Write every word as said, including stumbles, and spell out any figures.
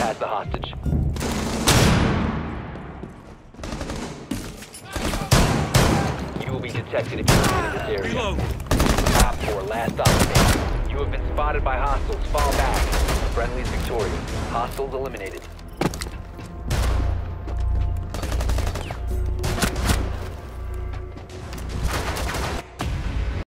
neutralize the hostage. You will be detected if you remain in this area. Reload. Op four, last stop remaining. You have been spotted by hostiles. Fall back. Friendly's victorious. Hostiles eliminated.